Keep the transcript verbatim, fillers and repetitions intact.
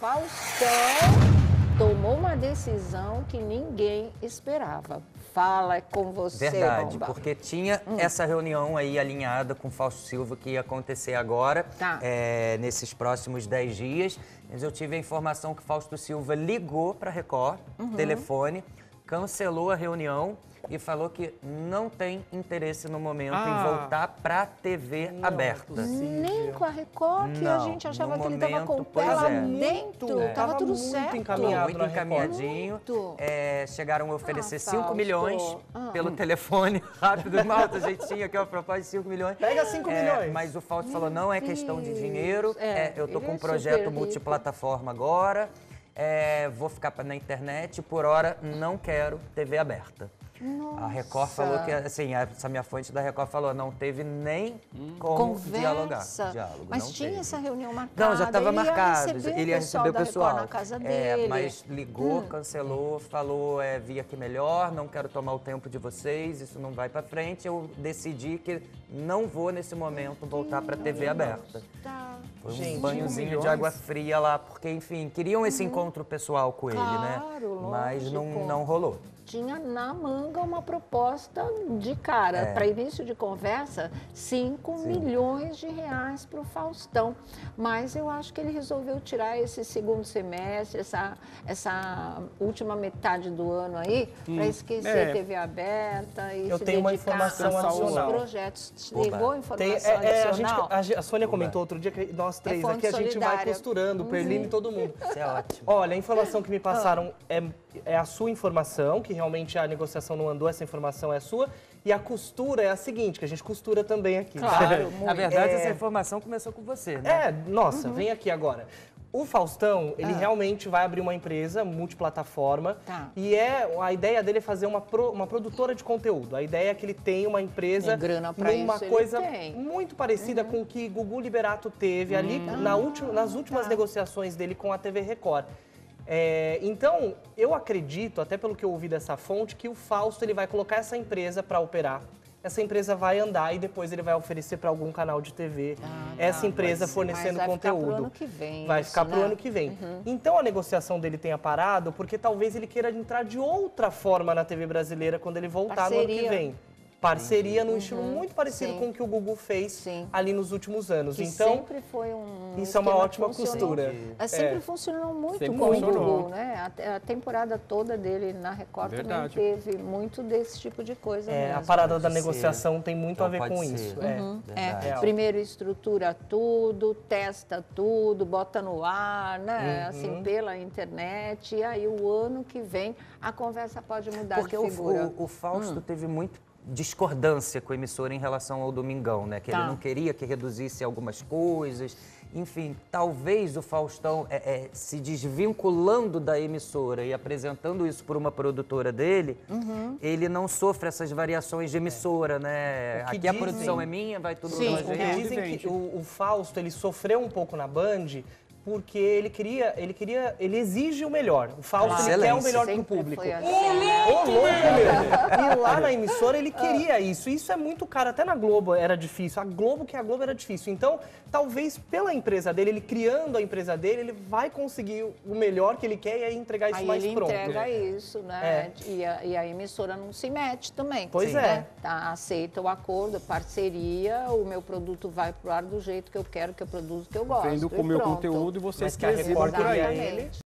Faustão tomou uma decisão que ninguém esperava. Fala com você, Verdade, Bomba. porque tinha hum. essa reunião aí alinhada com o Fausto Silva que ia acontecer agora, tá. é, nesses próximos dez dias. Mas eu tive a informação que o Fausto Silva ligou para a Record, uhum. telefone, cancelou a reunião e falou que não tem interesse no momento ah, em voltar para a T V não, aberta. Nem com a Record, que não, a gente achava que momento, ele estava com o pé lá é. dentro, é. tava tudo muito certo. Encaminhado muito encaminhadinho. Muito. É, chegaram a oferecer ah, cinco milhões ah. pelo telefone. Rápido, Malta, a gente tinha aqui uma proposta de cinco milhões. Pega cinco é, milhões. Mas o Fausto falou, não é questão de dinheiro, é, é, eu tô com um projeto multiplataforma agora, é, vou ficar na internet, por hora não quero T V aberta. Nossa. A Record falou que, assim, essa minha fonte da Record falou, não teve nem hum. como Conversa. dialogar. Diálogo, mas não tinha teve. essa reunião marcada. Não, já estava marcado. Ele ia receber o pessoal. Na casa é, dele. mas ligou, hum. cancelou, falou, é, vi aqui melhor, não quero tomar o tempo de vocês, isso não vai para frente. Eu decidi que não vou, nesse momento, voltar para a T V aberta. Tá. Foi um Gente, banhozinho de água fria lá, porque, enfim, queriam esse uhum. encontro pessoal com claro, ele, né? Mas não, não rolou. Tinha na manga uma proposta de cara, é. para início de conversa, cinco milhões de reais para o Faustão. Mas eu acho que ele resolveu tirar esse segundo semestre, essa, essa última metade do ano aí, hum. para esquecer é. T V aberta e eu se tenho uma dedicar informação aos adicional. projetos. Ligou a informação Tem, é, é, adicional? A, gente, a Sônia Oba. comentou outro dia que nós três é aqui, a gente solidária. vai costurando, o Perline e todo mundo. Isso é ótimo. Olha, a informação que me passaram ah. é, é a sua informação, que realmente a negociação não andou, essa informação é sua. E a costura é a seguinte, que a gente costura também aqui. Claro, na verdade, é... essa informação começou com você, né? É, nossa, uhum. vem aqui agora. O Faustão, ele ah. realmente vai abrir uma empresa multiplataforma tá. e é, a ideia dele é fazer uma, pro, uma produtora de conteúdo. A ideia é que ele tenha uma empresa numa coisa muito parecida uhum. com o que Gugu Liberato teve uhum. ali na última, nas últimas tá. negociações dele com a T V Record. É, então, eu acredito, até pelo que eu ouvi dessa fonte, que o Fausto ele vai colocar essa empresa para operar. Essa empresa vai andar e depois ele vai oferecer para algum canal de T V. Ah, essa tá, empresa fornecendo vai conteúdo. Ficar pro ano que vem, vai isso, ficar né? pro ano que vem. Uhum. Então a negociação dele tenha parado porque talvez ele queira entrar de outra forma na T V brasileira quando ele voltar Parceria. no ano que vem. Parceria num uhum. estilo muito parecido Sim. com o que o Gugu fez Sim. ali nos últimos anos. Que então sempre foi um isso é uma ótima costura. É, sempre é. funcionou muito sempre com funcionou. o Gugu, né? A, a temporada toda dele na Record Verdade. também teve muito desse tipo de coisa é, mesmo. A parada da ser. negociação tem muito Não, a ver com ser. isso. Uhum. É. É. Primeiro estrutura tudo, testa tudo, bota no ar, né? Uhum. Assim, pela internet. E aí o ano que vem a conversa pode mudar Porque de figura. O, o, o Fausto hum. teve muito discordância com a emissora em relação ao Domingão, né? Que tá. ele não queria que reduzisse algumas coisas. Enfim, talvez o Faustão, é, é, se desvinculando da emissora e apresentando isso por uma produtora dele, uhum. ele não sofre essas variações de emissora, né? Aqui dizem... a produção é minha, vai tudo Sim, pra é. gente. Dizem que o, o Fausto, ele sofreu um pouco na Band porque ele queria, ele queria, ele exige o melhor. O Fausto, claro. ele quer o melhor Sempre pro público. Assim, né? Ô, louco mesmo! E lá na emissora ele queria isso. Isso é muito caro. Até na Globo era difícil. A Globo, que a Globo era difícil. Então, talvez pela empresa dele, ele criando a empresa dele, ele vai conseguir o melhor que ele quer e aí entregar isso aí mais ele pronto. entrega isso, né? É. E, a, e a emissora não se mete também. Pois Sim, é. Né? Tá, aceita o acordo, parceria, o meu produto vai pro ar do jeito que eu quero, que eu produzo, que eu gosto. Vendo com o meu conteúdo e vocês que a Record Exatamente. ele